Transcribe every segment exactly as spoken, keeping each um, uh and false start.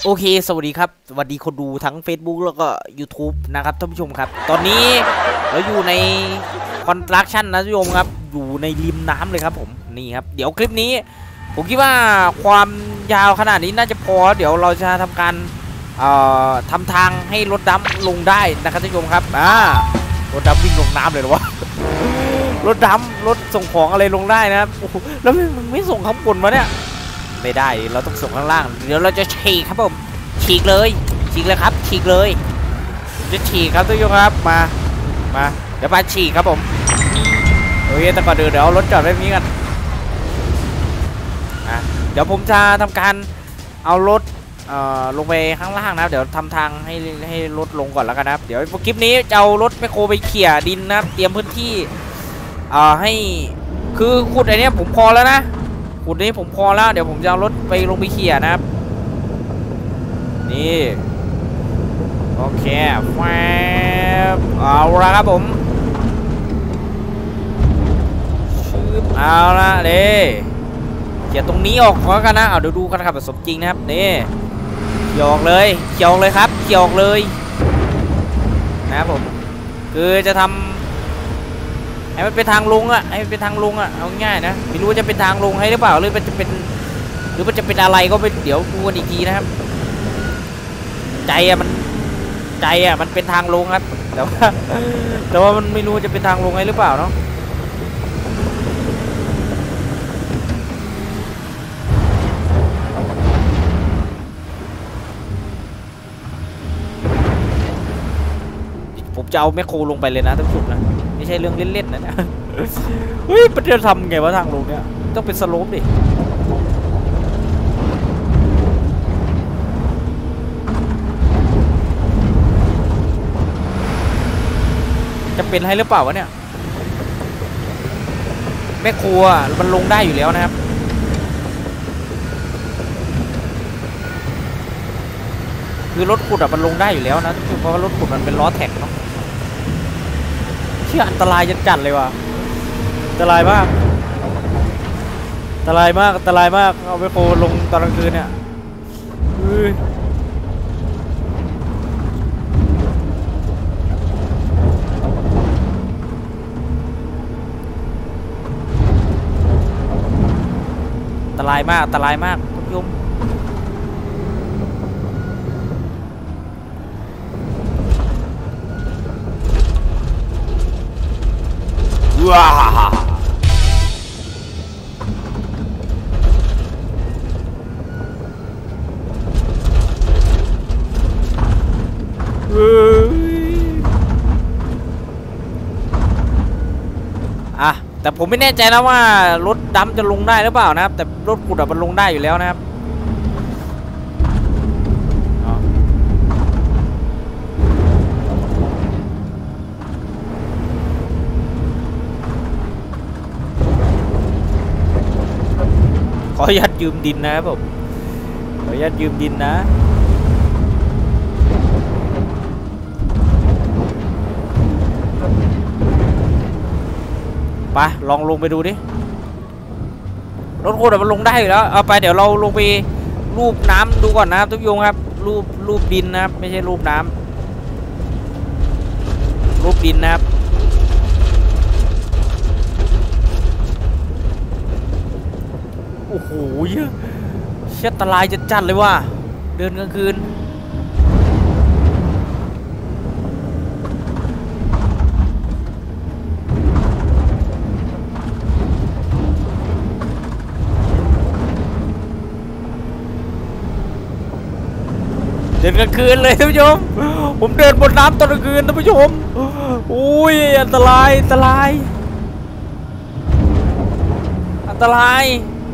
โอเคสวัสดีครับสวัสดีคนดูทั้ง Facebook แล้วก็ YouTube นะครับท่านผู้ชมครับตอนนี้เราอยู่ในคอนสตรักชั่นนะท่านผู้ชมครับอยู่ในริมน้ำเลยครับผมนี่ครับเดี๋ยวคลิปนี้ผมคิดว่าความยาวขนาดนี้น่าจะพอเดี๋ยวเราจะทำการเอ่อทำทางให้รถดำลงได้นะครับท่านผู้ชมครับอ่ารถดำวิ่งลงน้ำเลยหรอวะรถดำรถส่งของอะไรลงได้นะครับโอ้โหแล้วมันไม่ส่งข้างบนวะเนี่ยไม่ได้เราต้องส่งข้างล่างเดี๋ยวเราจะฉีกครับผมฉีกเลยฉีกเลยครับฉีกเลยจะฉีกครับทุกท่านครับมามาเดี๋ยวมาฉีกครับผมโอเคแต่ก่อนเดี๋ยวเดี๋ยวรถจอดไว้ตรงนี้กันอ่ะเดี๋ยวผมจะทำการเอารถเอ่อลงไปข้างล่างนะครับเดี๋ยวทำทางให้ให้รถลงก่อนแล้วกันนะครับเดี๋ยวคลิปนี้จะเอารถแมคโครไปเขี่ยดินนะครับเตรียมพื้นที่เอ่อให้คือขุดไอเนี้ยผมพอแล้วนะขุดนี้ผมพอแล้วเดี๋ยวผมจะเอารถไปลงไปเขี่ยนะครับนี่โอเคแฟบเอาละครับผมชืบเอาละเด้เขี่ยตรงนี้ออกก่อนกันนะเอาเดี๋ยวดูกันครับแบบสมจริงนะครับนี่เขี่ยออกเลยเขี่ยออกเลยครับเขี่ยออกเลยนะครับผมคือจะทำให้มันเป็นทางลงอ่ะให้มันเป็นทางลงอ่ะเอาง่ายนะไม่รู้ว่าจะเป็นทางลงให้หรือเปล่าหรือมันจะเป็นหรือมันจะเป็นอะไรก็ไปเดี๋ยวดูกันอีกทีนะครับใจอ่ะมันใจอ่ะมันเป็นทางลงครับแต่ว่าแต่ว่ามันไม่รู้จะเป็นทางลงให้หรือเปล่าเนาะผมจะเอาแมคโครลงไปเลยนะท่านผู้ชมนะไม่ใช่เรื่องเล่นๆนะเนี่ยเฮ้ยมันจะทำไงวะทางลงเนี่ยต้องเป็นสโลปดิจะเป็นให้หรือเปล่าวะเนี่ยแม่ครัวมันลงได้อยู่แล้วนะครับคือรถขุดอะมันลงได้อยู่แล้วนะเพราะว่ารถขุดมันเป็นล้อแท็กเนาะเชื่ออันตรายจะจัดเลยว่ะอันตรายมากอันตรายมากอันตรายมากเอาแม่ครัวลงตอนกลางคืนเนี่ยอันตรายมากอันตรายมากท่านผู้ชมว้าอ่ะแต่ผมไม่แน่ใจนะว่ารถดำจะลงได้หรือเปล่านะครับแต่รถขุดมันลงได้อยู่แล้วนะครับขออนุญาตยืมดินนะครับผมขออนุญาตยืมดินนะไปลองลงไปดูดิรถโคตรมันลงได้อยู่แล้วเอาไปเดี๋ยวเราลงไปรูปน้ำดูก่อนนะครับทุกโยงครับรูปรูปดินนะครับไม่ใช่รูปน้ำรูปดินนะครับโอ้โหเชี่ยอันตรายจะจัดเลยว่ะเดินกลางคืนเดินกลางคืนเลยท่านผู้ชมผมเดินบนน้ำตอนกลางคืนท่านผู้ชมอุ้ยอันตรายอันตรายอันตราย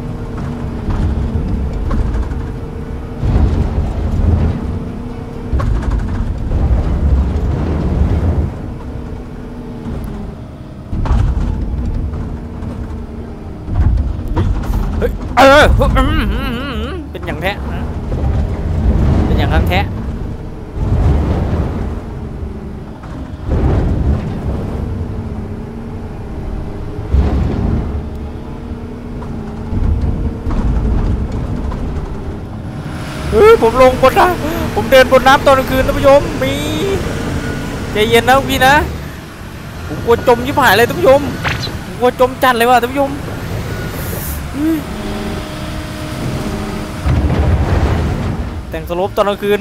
เฮ้ยเออเป็นอย่างแท้เป็นอย่างข้างแท้อผมลงบนน้ำผมเดินบนน้ำตอนกลางคืนท่านผู้ชมมีใจเย็นนะพี่นะผมกลัวจมยิบหายเลยท่านผู้ชมผมกลัวจมจัดเลยว่ะท่านผู้ชมแต่งสลบตอนกลางคืน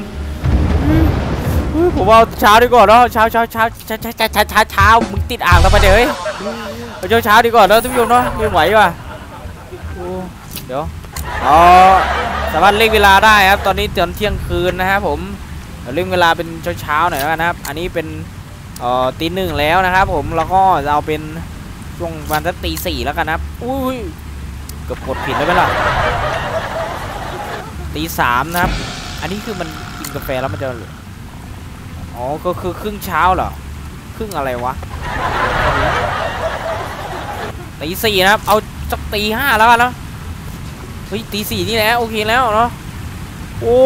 ผมเอาเช้าดีกว่าเนาะเช้าเช้าเช้าเช้าเช้าเช้าเช้าเช้ามึงติดอ่างทำไมเดี๋ยวเฮ้ยเอาเช้าเช้าดีกว่าเนาะท่านผู้ชมเนาะไม่ไหวว่ะเดี๋ยวอ๋อสามารถเล่นเวลาได้ครับตอนนี้ตอนเที่ยงคืนนะครับผมเล่นเวลาเป็นเช้าเช้าหน่อยนะครับอันนี้เป็นเอ่อตีหนึ่งแล้วนะครับผมแล้วก็จะเอาเป็นช่วงวันสักตีสี่แล้วกันครับอุ้ยเกือบกดผิดแล้วไหมล่ะตีสามนะครับอันนี้คือมันกินกาแฟแล้วมันจะอ๋อก็คือครึ่งเช้าเหรอครึ่งอะไรวะตีสี่นะครับเอาสักตีห้าแล้วกันเนาะเฮ้ยตีสี่นี่แหละโอเคแล้วเนาะโอ้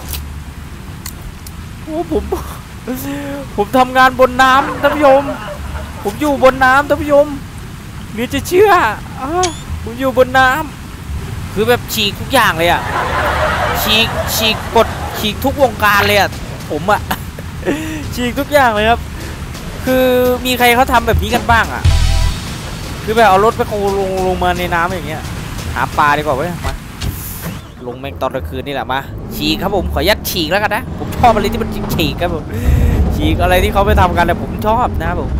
โอ้ผมผมทำงานบนน้ำท่านผู้ชมผมอยู่บนน้ำท่านผู้ชมหรือจะเชื่ออ้าวผมอยู่บนน้ำคือแบบฉีกทุกอย่างเลยอ่ะฉีกฉีกกดฉีกทุกวงการเลยอ่ะผมอ่ะฉีกทุกอย่างเลยครับคือมีใครเขาทำแบบนี้กันบ้างอ่ะคือแบบเอารถไปโคลงลงมาในน้ำอย่างเงี้ยหาปลาดีกว่าเว้ยมาลงแมงตอนกลางคืนนี่แหละมาฉีกครับผมขอยัดฉีกแล้วกันนะผมชอบอะไรที่มันฉีกครับผมฉีกอะไรที่เขาไปทำกันแต่ผมชอบนะครับผม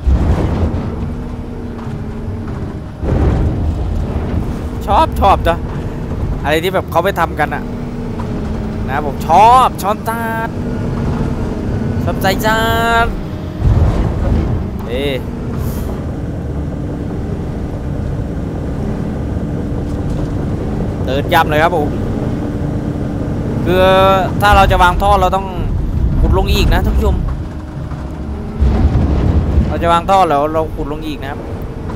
ชอบชอบจ้ะอะไรที่แบบเขาไปทำกันอะนะผมชอบชอบจัดชอบใจจัดเอ๊เดินย่ำเลยครับผมคือถ้าเราจะวางท่อเราต้องขุดลงอีกนะท่านผู้ชมเราจะวางท่อแล้วเราขุดลงอีกนะครับ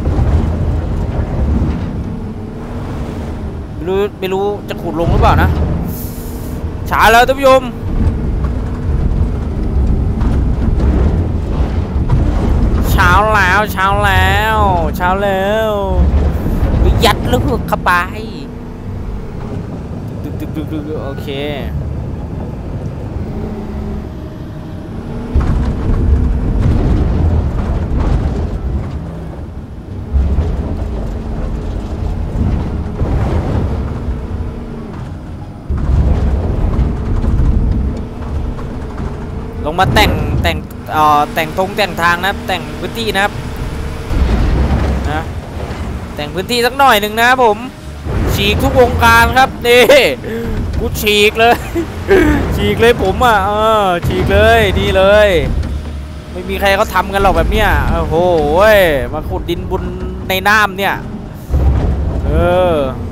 ไม่รู้ไม่รู้จะขุดลงหรือเปล่านะช้าแล้วท่านผู้ชมเช้าแล้วเช้าแล้วเช้าแล้วยัดลูกเข้าไปโอเคลงมาแต่งแต่งเอ่อแต่งตรงแต่งทางนะแต่งพื้นที่นะครับนะแต่งพื้นที่สักหน่อยหนึ่งนะครับผมฉีกทุกวงการครับนี่กูฉีกเลยฉีกเลยผมอ่ะเออฉีกเลยนี่เลยไม่มีใครเขาทำกันหรอกแบบเนี้ยโอ้โหมาขุดดินบนในน้ำเนี่ยเออ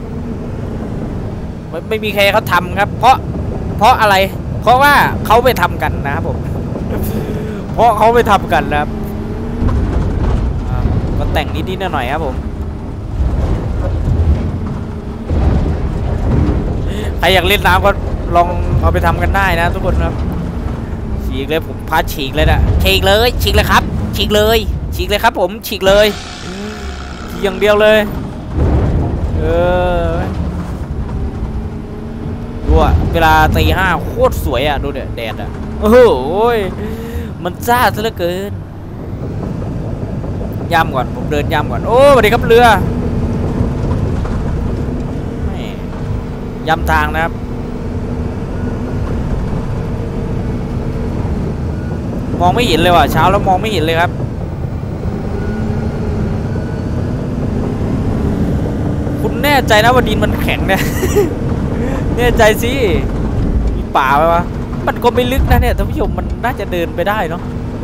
ไม่ไม่มีใครเขาทำครับเพราะเพราะอะไรเพราะว่าเขาไปทำกันนะครับผมเพราะเขาไปทำกันนะครับก็แต่งนิดๆหน่อยๆครับผมใครอยากเล่นน้ำก็ลองเอาไปทำกันได้นะทุกคนครับฉีกเลยผมพาฉีกเลยนะฉีกเลยฉีกเลยครับฉีกเลยฉีกเลยครับผมฉีกเลยฉีกอย่างเดียวเลยเออดูอะเวลาตีห้าโคตรสวยอะดูเนี่ยแดดอะโอ้โหมันจ้าซะเหลือเกินย่ำก่อนผมเดินย่ำก่อนโอ้สวัสดีครับเรือย่ำทางนะครับมองไม่เห็นเลยว่ะเช้าแล้วมองไม่เห็นเลยครับคุณแน่ใจนะว่าดินมันแข็งเนี่ย แน่ใจสิมีป่าไหมวะมันก็ไม่ลึกนะเนี่ยท่านผู้ชมมันน่าจะเดินไปได้เนาะ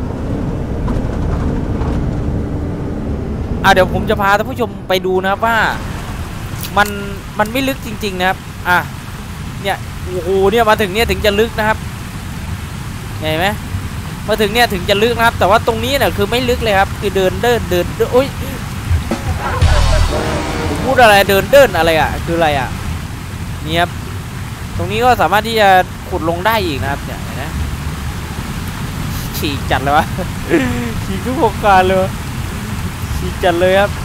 อ่ะเดี๋ยวผมจะพาท่านผู้ชมไปดูนะครับว่ามันมันไม่ลึกจริงๆนะครับอ่ะเนี่ยโอ้โหเนี่ยมาถึงเนี่ยถึงจะลึกนะครับเห็นไหมมาถึงเนี่ยถึงจะลึกนะครับแต่ว่าตรงนี้เนี่ยคือไม่ลึกเลยครับคือเดินเดินเดินโอ้ยผมพูดอะไรเดินเดินอะไรอ่ะคืออะไรอ่ะนี่ครับตรงนี้ก็สามารถที่จะขุดลงได้อีกนะครับเนี่ยนะฉีกจัดเลยวะ ฉีกทุกโครงการเลยฉีกจัดเลยครับ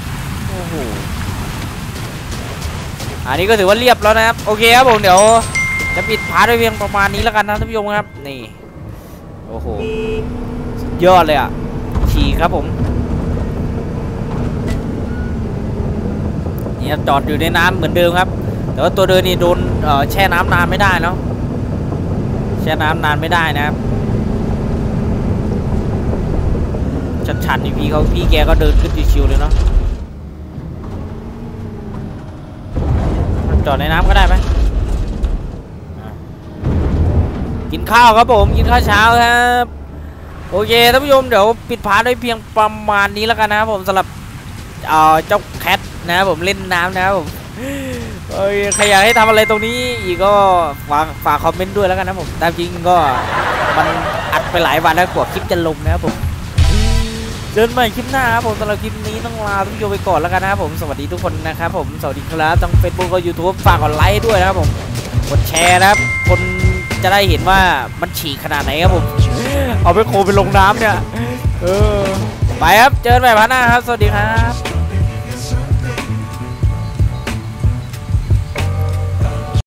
โอ้โหอันนี้ก็ถือว่าเรียบแล้วนะครับโอเคครับผมเดี๋ยวจะปิดพาร์ทด้วยเพียงประมาณนี้แล้วกันนะท่านผู้ชมครับนี่โอ้โหสุดยอดเลยอ่ะฉี่ครับผมนี่จอดอยู่ในน้ำเหมือนเดิมครับแต่ว่าตัวเดินนี่โดนเอ่อแช่น้ำนานไม่ได้เนาะแช่น้ำนานไม่ได้นะครับชันๆนี่พี่เขาพี่แกก็เดินขึ้นชิวๆเลยเนาะจอดในน้ำก็ได้ไหมกินข้าวครับผมกินข้าวเช้าครับโอเคท่านผู้ชมเดี๋ยวปิดพาร์ทด้วยเพียงประมาณนี้แล้วกันนะครับผมสำหรับเอ่อเจ้าแคทนะครับผมเล่นน้ำนะครับผมโอเคใครอยากให้ทำอะไรตรงนี้อีกก็ฝากฝากคอมเมนต์ด้วยแล้วกันนะผมตามจริงก็มันอัดไปหลายวันแล้วกว่าคลิปจะลงนะครับผมเจอกันใหม่คลิปหน้าครับผมสำหรับคลิปนี้ต้องลาท่านผู้ชมไปก่อนแล้วกันนะครับผมสวัสดีทุกคนนะครับผมสวัสดีครับทั้ง Facebook กับ YouTube ฝากกดไลค์ด้วยนะครับผมกดแชร์นะครับคนจะได้เห็นว่ามันฉี่ขนาดไหนครับผมเอาไปโคไปลงน้ำเนี่ยเออไปครับเจอกันใหม่พาร์ทหน้าครับสวัสดีครับ